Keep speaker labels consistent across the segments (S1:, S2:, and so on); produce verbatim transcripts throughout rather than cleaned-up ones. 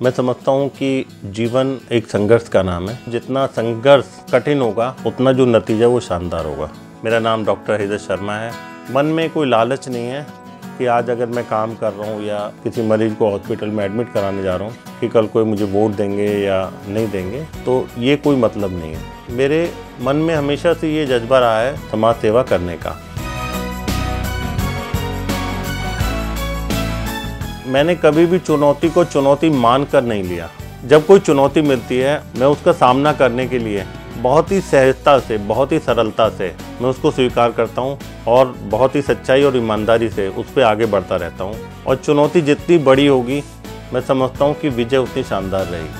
S1: मैं समझता हूँ कि जीवन एक संघर्ष का नाम है। जितना संघर्ष कठिन होगा उतना जो नतीजा वो शानदार होगा। मेरा नाम डॉक्टर हृदय शर्मा है। मन में कोई लालच नहीं है कि आज अगर मैं काम कर रहा हूँ या किसी मरीज को हॉस्पिटल में एडमिट कराने जा रहा हूँ कि कल कोई मुझे वोट देंगे या नहीं देंगे, तो ये कोई मतलब नहीं है। मेरे मन में हमेशा से ये जज्बा रहा है समाज सेवा करने का। मैंने कभी भी चुनौती को चुनौती मान कर नहीं लिया। जब कोई चुनौती मिलती है मैं उसका सामना करने के लिए बहुत ही सहजता से, बहुत ही सरलता से मैं उसको स्वीकार करता हूँ और बहुत ही सच्चाई और ईमानदारी से उस पर आगे बढ़ता रहता हूँ। और चुनौती जितनी बड़ी होगी मैं समझता हूँ कि विजय उतनी शानदार रहेगी।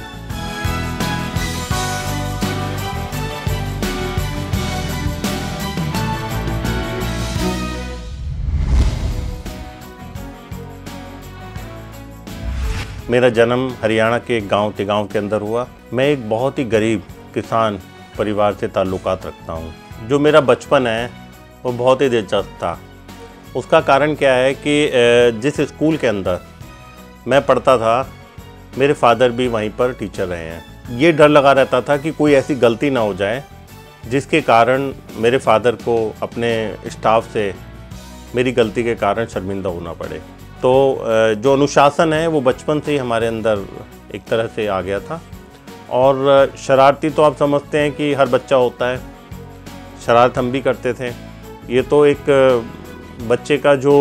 S1: मेरा जन्म हरियाणा के एक गांव तिगांव के अंदर हुआ। मैं एक बहुत ही गरीब किसान परिवार से ताल्लुकात रखता हूं। जो मेरा बचपन है वो बहुत ही दिलचस्प था। उसका कारण क्या है कि जिस स्कूल के अंदर मैं पढ़ता था मेरे फादर भी वहीं पर टीचर रहे हैं। ये डर लगा रहता था कि कोई ऐसी गलती ना हो जाए जिसके कारण मेरे फादर को अपने स्टाफ से मेरी गलती के कारण शर्मिंदा होना पड़े। तो जो अनुशासन है वो बचपन से ही हमारे अंदर एक तरह से आ गया था। और शरारती तो आप समझते हैं कि हर बच्चा होता है, शरारत हम भी करते थे। ये तो एक बच्चे का जो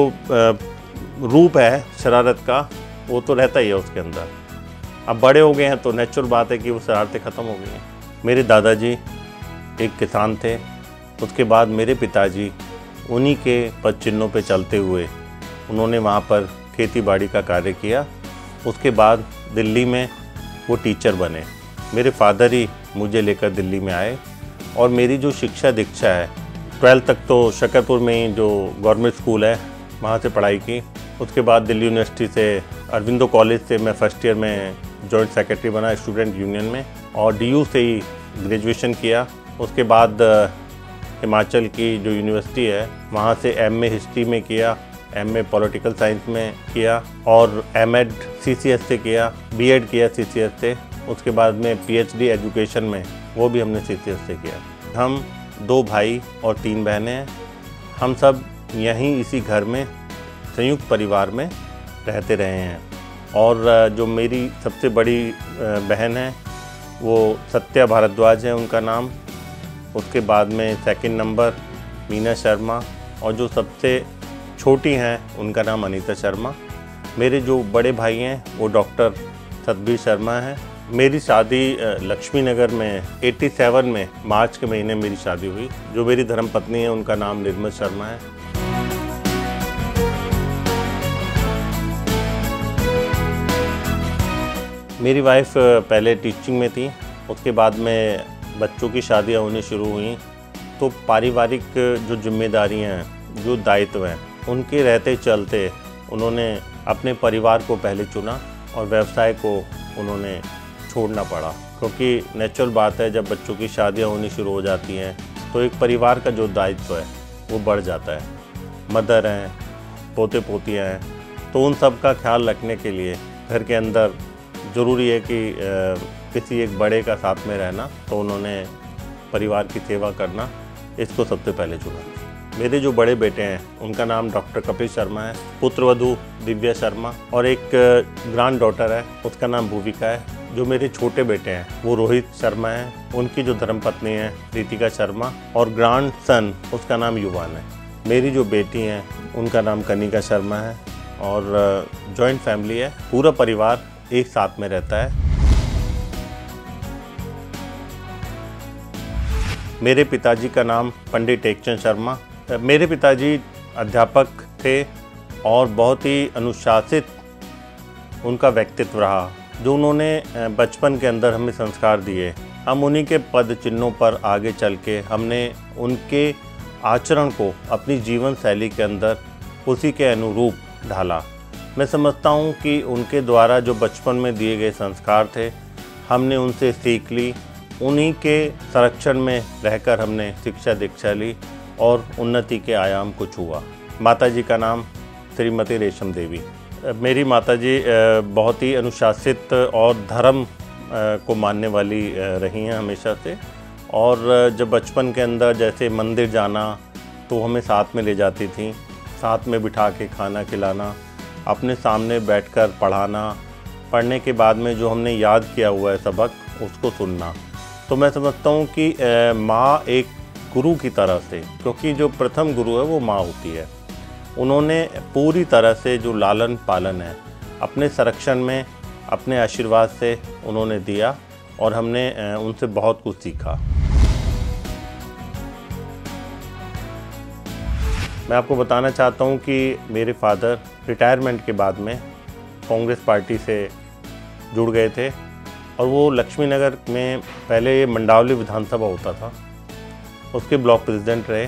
S1: रूप है शरारत का वो तो रहता ही है उसके अंदर। अब बड़े हो गए हैं तो नेचुरल बात है कि वो शरारतें ख़त्म हो गई हैं। मेरे दादाजी एक किसान थे, उसके बाद मेरे पिताजी उन्हीं के पद चिन्हों पे चलते हुए उन्होंने वहाँ पर खेती बाड़ी का कार्य किया। उसके बाद दिल्ली में वो टीचर बने। मेरे फादर ही मुझे लेकर दिल्ली में आए और मेरी जो शिक्षा दीक्षा है ट्वेल्थ तक तो शकरपुर में ही जो गवर्नमेंट स्कूल है वहाँ से पढ़ाई की। उसके बाद दिल्ली यूनिवर्सिटी से अरविंदो कॉलेज से मैं फ़र्स्ट ईयर में जॉइंट सेक्रेटरी बना स्टूडेंट यूनियन में और डी यू से ही ग्रेजुएशन किया। उसके बाद हिमाचल की जो यूनिवर्सिटी है वहाँ से एम ए हिस्ट्री में किया, एम ए पॉलिटिकल साइंस में किया और M Ed C C S से किया, बी एड किया सी सी एस से। उसके बाद में पी एच डी एजुकेशन में वो भी हमने सी सी एस से किया। हम दो भाई और तीन बहनें हैं। हम सब यहीं इसी घर में संयुक्त परिवार में रहते रहे हैं। और जो मेरी सबसे बड़ी बहन है वो सत्या भारद्वाज है उनका नाम। उसके बाद में सेकंड नंबर मीना शर्मा और जो सबसे छोटी हैं उनका नाम अनीता शर्मा। मेरे जो बड़े भाई हैं वो डॉक्टर सतबीर शर्मा हैं। मेरी शादी लक्ष्मी नगर में सत्तासी में मार्च के महीने मेरी शादी हुई। जो मेरी धर्मपत्नी है उनका नाम निर्मल शर्मा है। मेरी वाइफ पहले टीचिंग में थी, उसके बाद में बच्चों की शादियां होनी शुरू हुई तो पारिवारिक जो जिम्मेदारियां हैं, जो दायित्व हैं, उनके रहते चलते उन्होंने अपने परिवार को पहले चुना और व्यवसाय को उन्होंने छोड़ना पड़ा। क्योंकि नेचुरल बात है जब बच्चों की शादियां होनी शुरू हो जाती हैं तो एक परिवार का जो दायित्व है वो बढ़ जाता है। मदर हैं, पोते पोतियाँ हैं, तो उन सब का ख्याल रखने के लिए घर के अंदर ज़रूरी है कि आ, किसी एक बड़े का साथ में रहना। तो उन्होंने परिवार की सेवा करना इसको सबसे पहले चुना। मेरे जो बड़े बेटे हैं उनका नाम डॉक्टर कपिल शर्मा है, पुत्रवधू दिव्या शर्मा और एक ग्रैंड डॉटर है उसका नाम भूविका है। जो मेरे छोटे बेटे हैं वो रोहित शर्मा हैं, उनकी जो धर्मपत्नी है रितिका शर्मा और ग्रैंड सन उसका नाम युवान है। मेरी जो बेटी हैं उनका नाम कनिका शर्मा है और जॉइंट फैमिली है, पूरा परिवार एक साथ में रहता है। मेरे पिताजी का नाम पंडित टेकचंद शर्मा। मेरे पिताजी अध्यापक थे और बहुत ही अनुशासित उनका व्यक्तित्व रहा। जो उन्होंने बचपन के अंदर हमें संस्कार दिए, हम उन्हीं के पद चिन्हों पर आगे चल के हमने उनके आचरण को अपनी जीवन शैली के अंदर उसी के अनुरूप ढाला। मैं समझता हूँ कि उनके द्वारा जो बचपन में दिए गए संस्कार थे हमने उनसे सीख ली, उन्हीं के संरक्षण में रहकर हमने शिक्षा दीक्षा ली और उन्नति के आयाम को छुआ। माताजी का नाम श्रीमती रेशम देवी। मेरी माताजी बहुत ही अनुशासित और धर्म को मानने वाली रही हैं हमेशा से। और जब बचपन के अंदर जैसे मंदिर जाना तो हमें साथ में ले जाती थी, साथ में बिठा के खाना खिलाना, अपने सामने बैठकर पढ़ाना, पढ़ने के बाद में जो हमने याद किया हुआ है सबक उसको सुनना। तो मैं समझता हूँ कि माँ एक गुरु की तरह से, क्योंकि जो प्रथम गुरु है वो माँ होती है, उन्होंने पूरी तरह से जो लालन पालन है अपने संरक्षण में, अपने आशीर्वाद से उन्होंने दिया और हमने उनसे बहुत कुछ सीखा। मैं आपको बताना चाहता हूं कि मेरे फादर रिटायरमेंट के बाद में कांग्रेस पार्टी से जुड़ गए थे और वो लक्ष्मी नगर में पहले मंडावली विधानसभा होता था, उसके ब्लॉक प्रेसिडेंट रहे।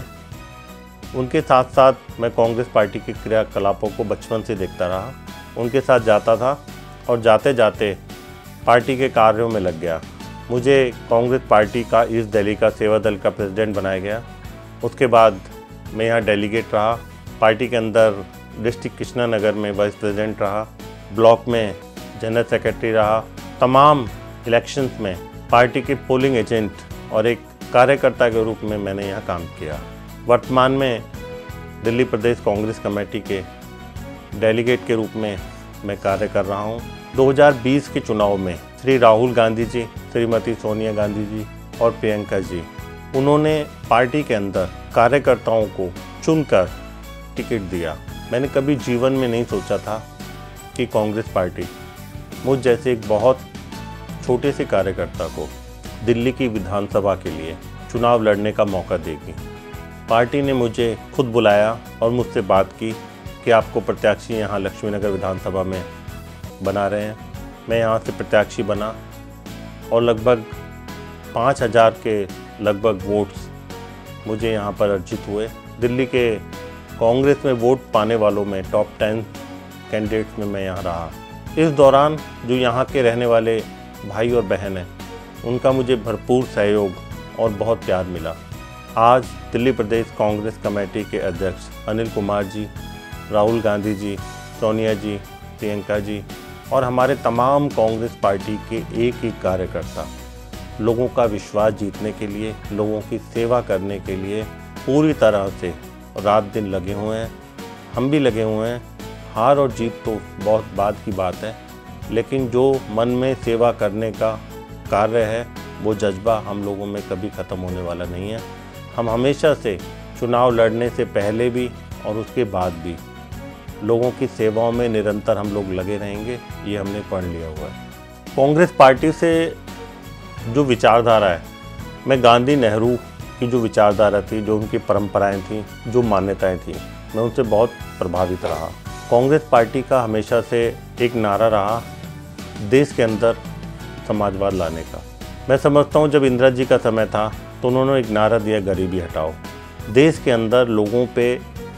S1: उनके साथ साथ मैं कांग्रेस पार्टी के क्रियाकलापों को बचपन से देखता रहा, उनके साथ जाता था और जाते जाते पार्टी के कार्यों में लग गया। मुझे कांग्रेस पार्टी का ईस्ट दिल्ली का सेवा दल का प्रेसिडेंट बनाया गया। उसके बाद मैं यहाँ डेलीगेट रहा, पार्टी के अंदर डिस्ट्रिक्ट कृष्णानगर में वाइस प्रेसिडेंट रहा, ब्लॉक में जनरल सेक्रेटरी रहा। तमाम इलेक्शंस में पार्टी के पोलिंग एजेंट और एक कार्यकर्ता के रूप में मैंने यहाँ काम किया। वर्तमान में दिल्ली प्रदेश कांग्रेस कमेटी के डेलीगेट के रूप में मैं कार्य कर रहा हूँ। दो हज़ार बीस के चुनाव में श्री राहुल गांधी जी, श्रीमती सोनिया गांधी जी और प्रियंका जी, उन्होंने पार्टी के अंदर कार्यकर्ताओं को चुनकर टिकट दिया। मैंने कभी जीवन में नहीं सोचा था कि कांग्रेस पार्टी मुझ जैसे एक बहुत छोटे से कार्यकर्ता को दिल्ली की विधानसभा के लिए चुनाव लड़ने का मौका देगी। पार्टी ने मुझे खुद बुलाया और मुझसे बात की कि आपको प्रत्याशी यहाँ लक्ष्मीनगर विधानसभा में बना रहे हैं। मैं यहाँ से प्रत्याशी बना और लगभग पाँच हज़ार के लगभग वोट्स मुझे यहाँ पर अर्जित हुए। दिल्ली के कांग्रेस में वोट पाने वालों में टॉप टेन कैंडिडेट्स में मैं यहाँ रहा। इस दौरान जो यहाँ के रहने वाले भाई और बहन हैं, उनका मुझे भरपूर सहयोग और बहुत प्यार मिला। आज दिल्ली प्रदेश कांग्रेस कमेटी के अध्यक्ष अनिल कुमार जी, राहुल गांधी जी, सोनिया जी, प्रियंका जी और हमारे तमाम कांग्रेस पार्टी के एक ही कार्यकर्ता लोगों का विश्वास जीतने के लिए, लोगों की सेवा करने के लिए पूरी तरह से रात दिन लगे हुए हैं। हम भी लगे हुए हैं। हार और जीत तो बहुत बाद की बात है, लेकिन जो मन में सेवा करने का कार्य है वो जज्बा हम लोगों में कभी ख़त्म होने वाला नहीं है। हम हमेशा से चुनाव लड़ने से पहले भी और उसके बाद भी लोगों की सेवाओं में निरंतर हम लोग लगे रहेंगे, ये हमने पढ़ लिया हुआ है। कांग्रेस पार्टी से जो विचारधारा है, मैं गांधी नेहरू की जो विचारधारा थी, जो उनकी परंपराएं थी, जो मान्यताएं थी, मैं उनसे बहुत प्रभावित रहा। कांग्रेस पार्टी का हमेशा से एक नारा रहा देश के अंदर समाजवाद लाने का। मैं समझता हूँ जब इंदिरा जी का समय था तो उन्होंने एक नारा दिया, गरीबी हटाओ। देश के अंदर लोगों पे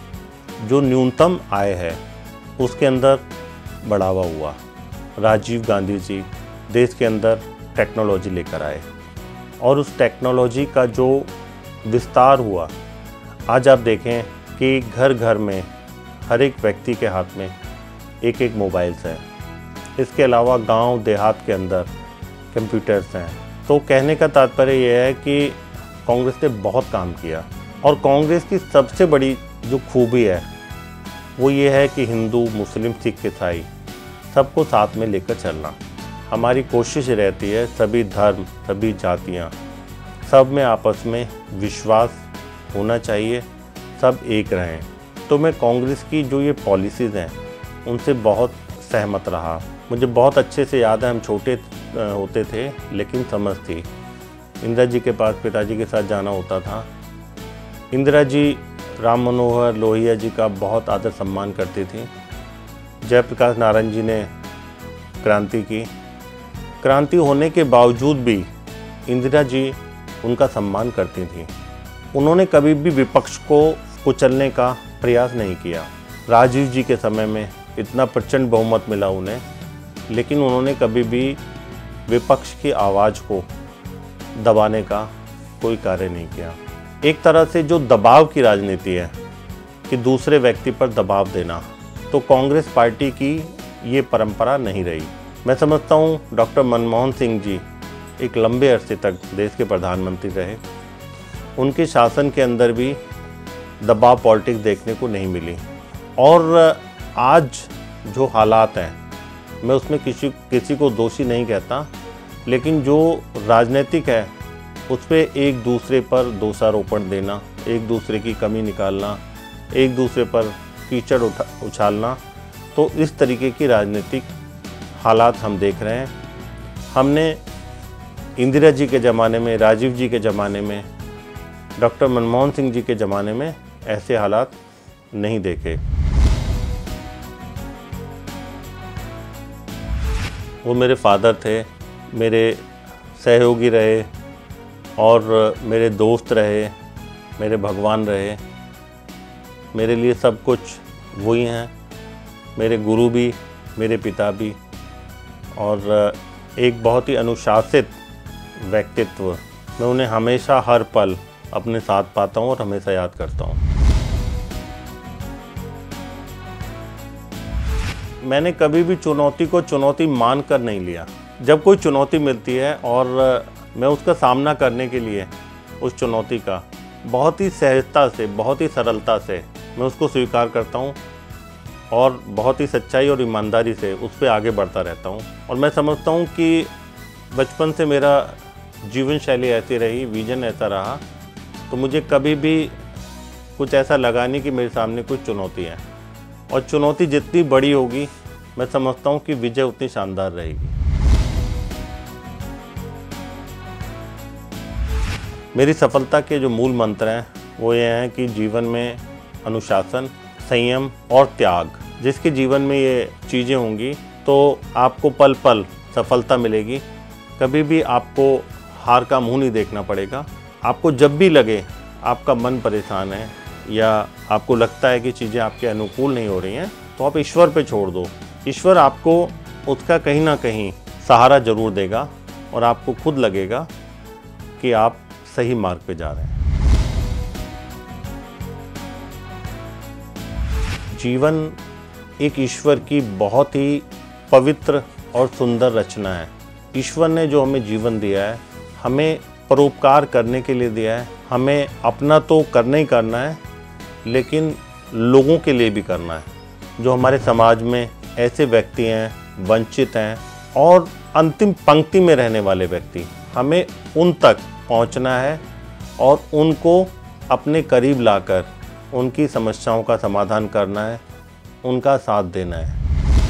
S1: जो न्यूनतम आय है उसके अंदर बढ़ावा हुआ। राजीव गांधी जी देश के अंदर टेक्नोलॉजी लेकर आए और उस टेक्नोलॉजी का जो विस्तार हुआ, आज आप देखें कि घर घर में हर एक व्यक्ति के हाथ में एक एक मोबाइल्स हैं। इसके अलावा गांव देहात के अंदर कंप्यूटर्स हैं। तो कहने का तात्पर्य यह है कि कांग्रेस ने बहुत काम किया और कांग्रेस की सबसे बड़ी जो खूबी है वो ये है कि हिंदू, मुस्लिम, सिख, ईसाई सबको साथ में लेकर चलना। हमारी कोशिश रहती है सभी धर्म, सभी जातियाँ, सब में आपस में विश्वास होना चाहिए, सब एक रहें। तो मैं कांग्रेस की जो ये पॉलिसीज़ हैं उनसे बहुत सहमत रहा। मुझे बहुत अच्छे से याद है, हम छोटे होते थे लेकिन समझ थी। इंदिरा जी के पास पिताजी के साथ जाना होता था। इंदिरा जी राम मनोहर लोहिया जी का बहुत आदर सम्मान करती थी। जयप्रकाश नारायण जी ने क्रांति की। क्रांति होने के बावजूद भी इंदिरा जी उनका सम्मान करती थी। उन्होंने कभी भी विपक्ष को कुचलने का प्रयास नहीं किया। राजीव जी के समय में इतना प्रचंड बहुमत मिला उन्हें, लेकिन उन्होंने कभी भी विपक्ष की आवाज़ को दबाने का कोई कार्य नहीं किया। एक तरह से जो दबाव की राजनीति है कि दूसरे व्यक्ति पर दबाव देना, तो कांग्रेस पार्टी की ये परंपरा नहीं रही। मैं समझता हूँ डॉक्टर मनमोहन सिंह जी एक लंबे अरसे तक देश के प्रधानमंत्री रहे। उनके शासन के अंदर भी दबाव पॉलिटिक्स देखने को नहीं मिली। और आज जो हालात हैं, मैं उसमें किसी किसी को दोषी नहीं कहता, लेकिन जो राजनीतिक है उस पर एक दूसरे पर दोषारोपण देना, एक दूसरे की कमी निकालना, एक दूसरे पर कीचड़ उठा उछालना, तो इस तरीके की राजनीतिक हालात हम देख रहे हैं। हमने इंदिरा जी के ज़माने में, राजीव जी के ज़माने में, डॉक्टर मनमोहन सिंह जी के ज़माने में ऐसे हालात नहीं देखे। वो मेरे फादर थे, मेरे सहयोगी रहे और मेरे दोस्त रहे, मेरे भगवान रहे। मेरे लिए सब कुछ वही हैं, मेरे गुरु भी, मेरे पिता भी, और एक बहुत ही अनुशासित व्यक्तित्व। मैं उन्हें हमेशा हर पल अपने साथ पाता हूँ और हमेशा याद करता हूँ। मैंने कभी भी चुनौती को चुनौती मान कर नहीं लिया। जब कोई चुनौती मिलती है और मैं उसका सामना करने के लिए उस चुनौती का बहुत ही सहजता से, बहुत ही सरलता से मैं उसको स्वीकार करता हूँ और बहुत ही सच्चाई और ईमानदारी से उस पर आगे बढ़ता रहता हूँ। और मैं समझता हूँ कि बचपन से मेरा जीवन शैली ऐसी रही, विजन ऐसा रहा, तो मुझे कभी भी कुछ ऐसा लगा नहीं कि मेरे सामने कुछ चुनौती है। और चुनौती जितनी बड़ी होगी, मैं समझता हूँ कि विजय उतनी शानदार रहेगी। मेरी सफलता के जो मूल मंत्र हैं वो ये हैं कि जीवन में अनुशासन, संयम और त्याग। जिसके जीवन में ये चीज़ें होंगी तो आपको पल पल सफलता मिलेगी। कभी भी आपको हार का मुंह नहीं देखना पड़ेगा। आपको जब भी लगे आपका मन परेशान है या आपको लगता है कि चीज़ें आपके अनुकूल नहीं हो रही हैं, तो आप ईश्वर पे छोड़ दो। ईश्वर आपको उसका कहीं ना कहीं सहारा जरूर देगा और आपको खुद लगेगा कि आप सही मार्ग पे जा रहे हैं। जीवन एक ईश्वर की बहुत ही पवित्र और सुंदर रचना है। ईश्वर ने जो हमें जीवन दिया है, हमें परोपकार करने के लिए दिया है। हमें अपना तो करना ही करना है, लेकिन लोगों के लिए भी करना है। जो हमारे समाज में ऐसे व्यक्ति हैं, वंचित हैं और अंतिम पंक्ति में रहने वाले व्यक्ति, हमें उन तक पहुंचना है और उनको अपने करीब लाकर उनकी समस्याओं का समाधान करना है, उनका साथ देना है।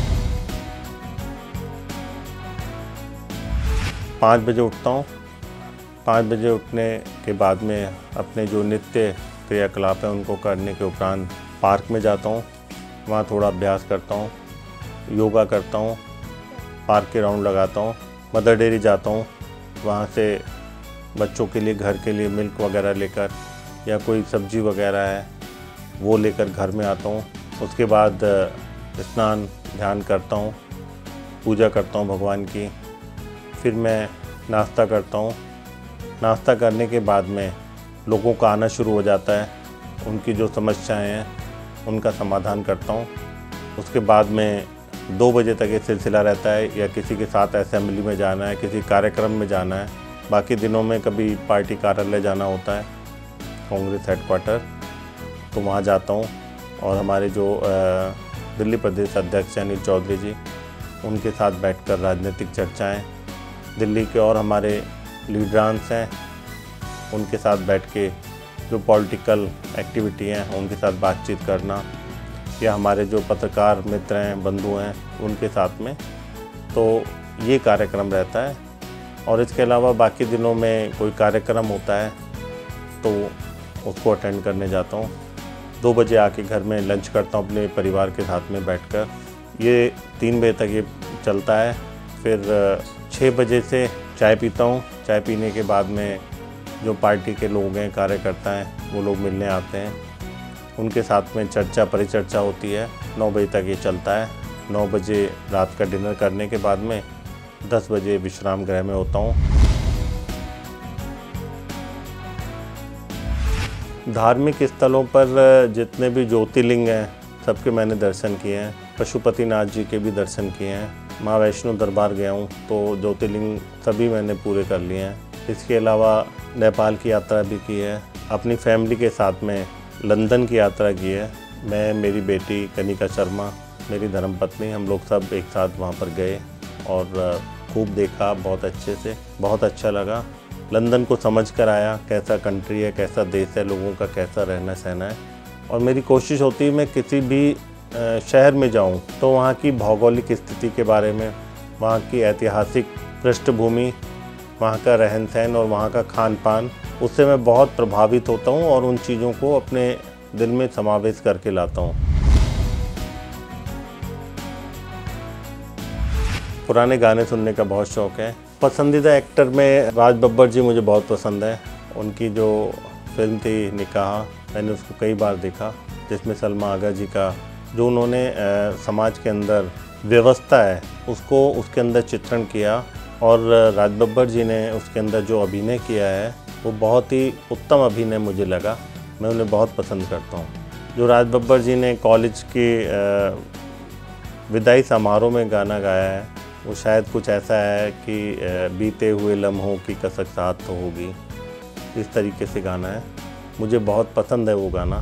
S1: पाँच बजे उठता हूँ। पाँच बजे उठने के बाद में अपने जो नित्य क्रियाकलाप हैं उनको करने के उपरांत पार्क में जाता हूँ। वहाँ थोड़ा अभ्यास करता हूँ, योगा करता हूँ, पार्क के राउंड लगाता हूँ। मदर डेयरी जाता हूँ, वहाँ से बच्चों के लिए, घर के लिए मिल्क वगैरह लेकर या कोई सब्जी वगैरह है वो लेकर घर में आता हूँ। उसके बाद स्नान ध्यान करता हूँ, पूजा करता हूँ भगवान की। फिर मैं नाश्ता करता हूँ। नाश्ता करने के बाद में लोगों का आना शुरू हो जाता है। उनकी जो समस्याएं हैं उनका समाधान करता हूँ। उसके बाद में दो बजे तक ये सिलसिला रहता है, या किसी के साथ असेंबली में जाना है, किसी कार्यक्रम में जाना है। बाकी दिनों में कभी पार्टी कार्यालय जाना होता है, कांग्रेस हेडक्वार्टर, तो वहाँ जाता हूँ। और हमारे जो दिल्ली प्रदेश अध्यक्ष अनिल चौधरी जी, उनके साथ बैठकर राजनीतिक चर्चाएं, दिल्ली के और हमारे लीडरांस हैं उनके साथ बैठ के जो पॉलिटिकल एक्टिविटी हैं उनके साथ बातचीत करना, या हमारे जो पत्रकार मित्र हैं, बंधु हैं, उनके साथ में, तो ये कार्यक्रम रहता है। और इसके अलावा बाकी दिनों में कोई कार्यक्रम होता है तो उसको अटेंड करने जाता हूँ। दो बजे आके घर में लंच करता हूँ अपने परिवार के साथ में बैठकर। ये तीन बजे तक ये चलता है। फिर छः बजे से चाय पीता हूँ। चाय पीने के बाद में जो पार्टी के लोग हैं, कार्यकर्ता हैं, वो लोग मिलने आते हैं, उनके साथ में चर्चा परिचर्चा होती है। नौ बजे तक ये चलता है। नौ बजे रात का डिनर करने के बाद में दस बजे विश्राम गृह में होता हूँ। धार्मिक स्थलों पर जितने भी ज्योतिर्लिंग हैं सबके मैंने दर्शन किए हैं। पशुपतिनाथ जी के भी दर्शन किए हैं। माँ वैष्णो दरबार गया हूँ, तो ज्योतिर्लिंग सभी मैंने पूरे कर लिए हैं। इसके अलावा नेपाल की यात्रा भी की है। अपनी फैमिली के साथ में लंदन की यात्रा की है। मैं, मेरी बेटी कनिका शर्मा, मेरी धर्मपत्नी, हम लोग सब एक साथ वहाँ पर गए और खूब देखा, बहुत अच्छे से, बहुत अच्छा लगा। लंदन को समझ कर आया, कैसा कंट्री है, कैसा देश है, लोगों का कैसा रहना सहना है। और मेरी कोशिश होती है मैं किसी भी शहर में जाऊं तो वहाँ की भौगोलिक स्थिति के बारे में, वहाँ की ऐतिहासिक पृष्ठभूमि, वहाँ का रहन सहन और वहाँ का खान पान, उससे मैं बहुत प्रभावित होता हूँ और उन चीज़ों को अपने दिल में समावेश करके लाता हूँ। पुराने गाने सुनने का बहुत शौक़ है। पसंदीदा एक्टर में राज बब्बर जी मुझे बहुत पसंद है। उनकी जो फिल्म थी निकाह, मैंने उसको कई बार देखा, जिसमें सलमा आगा जी का जो उन्होंने समाज के अंदर व्यवस्था है उसको उसके अंदर चित्रण किया, और राज बब्बर जी ने उसके अंदर जो अभिनय किया है वो बहुत ही उत्तम अभिनय मुझे लगा। मैं उन्हें बहुत पसंद करता हूँ। जो राज बब्बर जी ने कॉलेज के विदाई समारोह में गाना गाया है, वो शायद कुछ ऐसा है कि बीते हुए लम्हों की कसक साथ तो होगी, इस तरीके से गाना है। मुझे बहुत पसंद है वो गाना।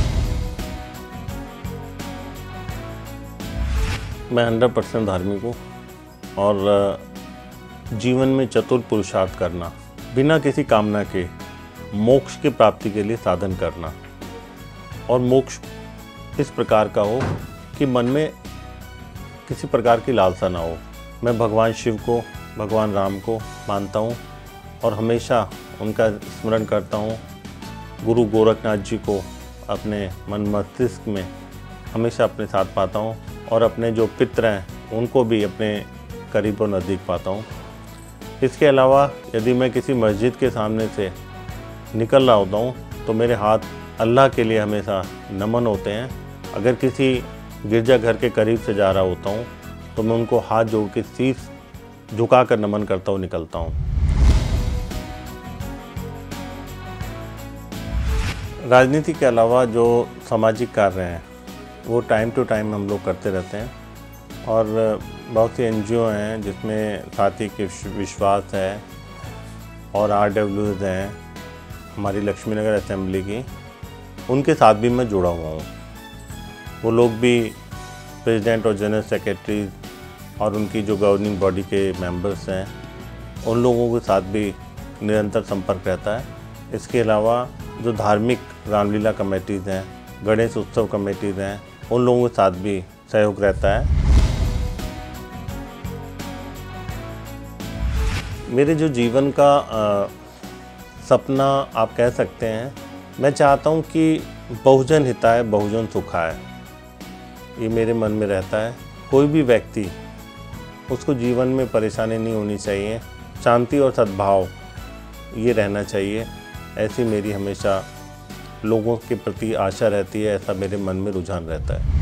S1: मैं हंड्रेड परसेंट धार्मिक हूँ और जीवन में चतुर पुरुषार्थ करना, बिना किसी कामना के मोक्ष की प्राप्ति के लिए साधन करना, और मोक्ष इस प्रकार का हो कि मन में किसी प्रकार की लालसा ना हो। मैं भगवान शिव को, भगवान राम को मानता हूँ और हमेशा उनका स्मरण करता हूँ। गुरु गोरखनाथ जी को अपने मन मस्तिष्क में हमेशा अपने साथ पाता हूँ, और अपने जो पितर हैं उनको भी अपने करीब और नज़दीक पाता हूँ। इसके अलावा यदि मैं किसी मस्जिद के सामने से निकल रहा होता हूँ तो मेरे हाथ अल्लाह के लिए हमेशा नमन होते हैं। अगर किसी गिरजाघर के करीब से जा रहा होता हूँ तो मैं उनको हाथ जोड़ के शीश झुकाकर नमन करता हुआ निकलता हूँ। राजनीति के अलावा जो सामाजिक कार्य हैं वो टाइम टू टाइम हम लोग करते रहते हैं, और बहुत सी एन जी ओ हैं जिसमें साथी के विश्वास है और आर डब्ल्यू एस हैं, हमारी लक्ष्मीनगर असेंबली की, उनके साथ भी मैं जुड़ा हुआ हूँ। वो लोग भी प्रेसिडेंट और जनरल सेक्रेटरी और उनकी जो गवर्निंग बॉडी के मेंबर्स हैं, उन लोगों के साथ भी निरंतर संपर्क रहता है। इसके अलावा जो धार्मिक रामलीला कमेटीज़ हैं, गणेश उत्सव कमेटीज़ हैं, उन लोगों के साथ भी सहयोग रहता है। मेरे जो जीवन का आ, सपना आप कह सकते हैं, मैं चाहता हूं कि बहुजन हिताय बहुजन सुखाय, ये मेरे मन में रहता है। कोई भी व्यक्ति, उसको जीवन में परेशानी नहीं होनी चाहिए, शांति और सद्भाव ये रहना चाहिए, ऐसी मेरी हमेशा लोगों के प्रति आशा रहती है, ऐसा मेरे मन में रुझान रहता है।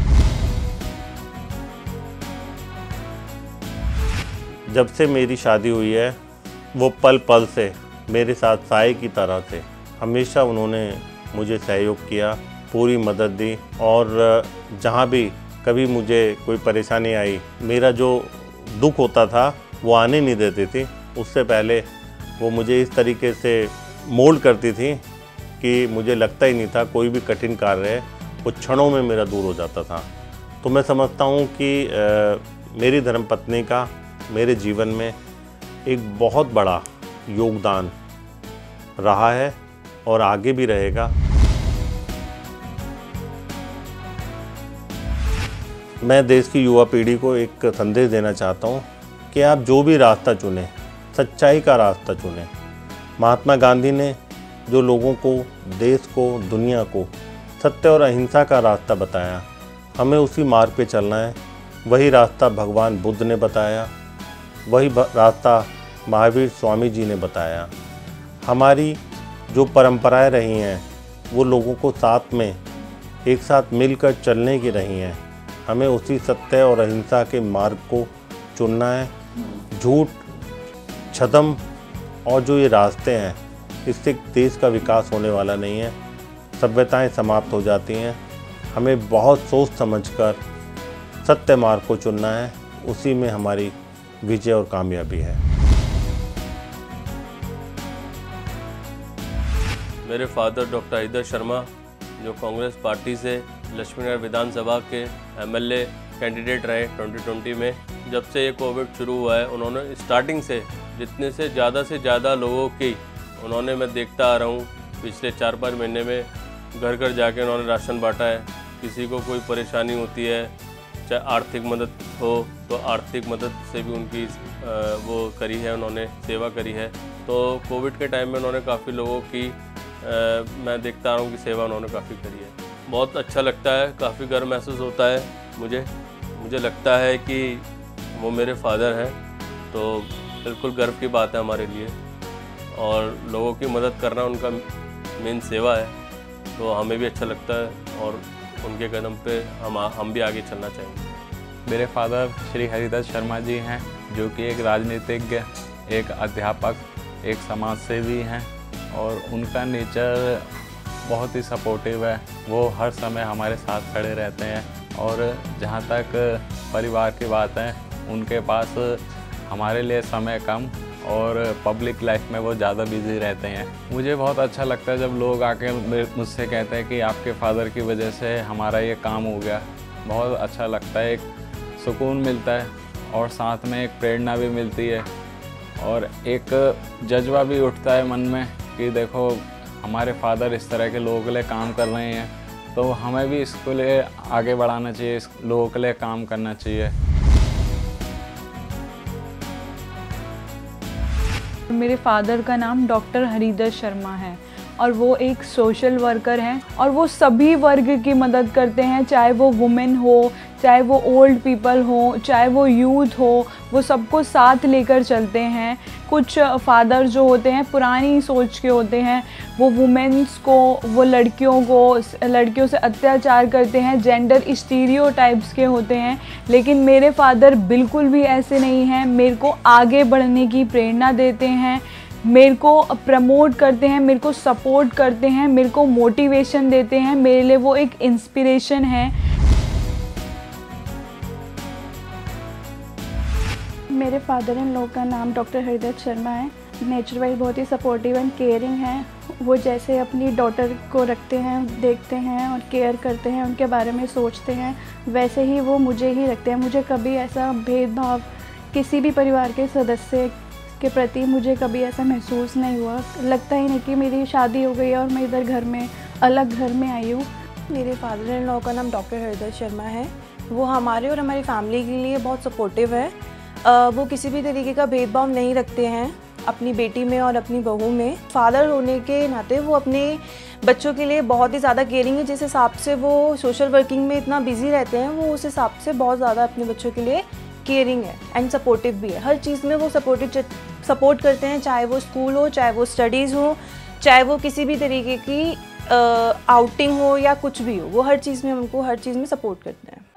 S1: जब से मेरी शादी हुई है, वो पल पल से मेरे साथ साए की तरह से हमेशा उन्होंने मुझे सहयोग किया, पूरी मदद दी, और जहाँ भी कभी मुझे कोई परेशानी आई, मेरा जो दुख होता था वो आने नहीं देती थी। उससे पहले वो मुझे इस तरीके से मोल्ड करती थी कि मुझे लगता ही नहीं था कोई भी कठिन कार्य है वो क्षणों में मेरा दूर हो जाता था। तो मैं समझता हूँ कि आ, मेरी धर्मपत्नी का मेरे जीवन में एक बहुत बड़ा योगदान रहा है और आगे भी रहेगा। मैं देश की युवा पीढ़ी को एक संदेश देना चाहता हूँ कि आप जो भी रास्ता चुनें, सच्चाई का रास्ता चुनें। महात्मा गांधी ने जो लोगों को, देश को, दुनिया को सत्य और अहिंसा का रास्ता बताया, हमें उसी मार्ग पे चलना है। वही रास्ता भगवान बुद्ध ने बताया, वही रास्ता महावीर स्वामी जी ने बताया। हमारी जो परंपराएं रही हैं वो लोगों को साथ में एक साथ मिलकर चलने की रही हैं। हमें उसी सत्य और अहिंसा के मार्ग को चुनना है। झूठ, छद्म और जो ये रास्ते हैं, इससे देश का विकास होने वाला नहीं है, सभ्यताएं समाप्त हो जाती हैं। हमें बहुत सोच समझकर सत्य मार्ग को चुनना है, उसी में हमारी विजय और कामयाबी है।
S2: मेरे फादर डॉक्टर हरिदर शर्मा, जो कांग्रेस पार्टी से लक्ष्मीनगर विधानसभा के एमएलए कैंडिडेट रहे ट्वेंटी ट्वेंटी में, जब से ये कोविड शुरू हुआ है उन्होंने स्टार्टिंग से जितने से ज़्यादा से ज़्यादा लोगों की उन्होंने, मैं देखता आ रहा हूँ पिछले चार पाँच महीने में, घर घर जाके उन्होंने राशन बांटा है। किसी को कोई परेशानी होती है, चाहे आर्थिक मदद हो तो आर्थिक मदद से भी उनकी वो करी है, उन्होंने सेवा करी है। तो कोविड के टाइम में उन्होंने काफ़ी लोगों की आ, मैं देखता आ रहा हूँ कि सेवा उन्होंने काफ़ी करी है। बहुत अच्छा लगता है, काफ़ी गर्व महसूस होता है मुझे मुझे लगता है कि वो मेरे फादर हैं, तो बिल्कुल गर्व की बात है हमारे लिए। और लोगों की मदद करना उनका मेन सेवा है, तो हमें भी अच्छा लगता है और उनके कदम पे हम हम भी आगे चलना चाहेंगे।
S3: मेरे फादर श्री हरिदर शर्मा जी हैं, जो कि एक राजनीतिज्ञ, एक अध्यापक, एक समाज सेवी हैं और उनका नेचर बहुत ही सपोर्टिव है। वो हर समय हमारे साथ खड़े रहते हैं और जहाँ तक परिवार की बात है, उनके पास हमारे लिए समय कम और पब्लिक लाइफ में वो ज़्यादा बिजी रहते हैं। मुझे बहुत अच्छा लगता है जब लोग आके मुझसे कहते हैं कि आपके फादर की वजह से हमारा ये काम हो गया। बहुत अच्छा लगता है, एक सुकून मिलता है और साथ में एक प्रेरणा भी मिलती है और एक जज्बा भी उठता है मन में कि देखो हमारे फादर इस तरह के लोगों के लिए काम कर रहे हैं, तो हमें भी इसको लिए आगे बढ़ाना चाहिए, इस लोगों के लिए काम करना चाहिए।
S4: मेरे फादर का नाम डॉक्टर हरिदर शर्मा है और वो एक सोशल वर्कर हैं और वो सभी वर्ग की मदद करते हैं, चाहे वो वुमेन हो, चाहे वो ओल्ड पीपल हो, चाहे वो यूथ हो, वो सबको साथ लेकर चलते हैं। कुछ फादर जो होते हैं पुरानी सोच के होते हैं, वो वुमेन्स को, वो लड़कियों को, लड़कियों से अत्याचार करते हैं, जेंडर स्टीरियोटाइप्स के होते हैं। लेकिन मेरे फादर बिल्कुल भी ऐसे नहीं हैं, मेरे को आगे बढ़ने की प्रेरणा देते हैं, मेरे को प्रमोट करते हैं, मेरे को सपोर्ट करते हैं, मेरे को मोटिवेशन देते हैं। मेरे लिए वो एक इंस्पिरेशन है।
S5: मेरे फादर इन लॉ का नाम डॉक्टर हरिदर शर्मा है। नेचर वाइज बहुत ही सपोर्टिव एंड केयरिंग हैं। वो जैसे अपनी डॉटर को रखते हैं, देखते हैं और केयर करते हैं, उनके बारे में सोचते हैं, वैसे ही वो मुझे ही रखते हैं। मुझे कभी ऐसा भेदभाव किसी भी परिवार के सदस्य के प्रति मुझे कभी ऐसा महसूस नहीं हुआ। लगता ही नहीं कि मेरी शादी हो गई है और मैं इधर घर में, अलग घर में आई हूँ।
S6: मेरे फादर इन लॉ का नाम डॉक्टर हरिदर शर्मा है। वो हमारे और हमारी फैमिली के लिए बहुत सपोर्टिव है। वो किसी भी तरीके का भेदभाव नहीं रखते हैं अपनी बेटी में और अपनी बहू में। फादर होने के नाते वो अपने बच्चों के लिए बहुत ही ज़्यादा केयरिंग है। जिस हिसाब से वो सोशल वर्किंग में इतना बिजी रहते हैं, वो उस हिसाब से बहुत ज़्यादा अपने बच्चों के लिए केयरिंग है एंड सपोर्टिव भी है। हर चीज़ में वो सपोर्टिव सपोर्ट करते हैं, चाहे वो स्कूल हो, चाहे वो स्टडीज़ हो, चाहे वो किसी भी तरीके की आउटिंग हो या कुछ भी हो। वो हर चीज़ में हमको हर चीज़ में सपोर्ट करते हैं।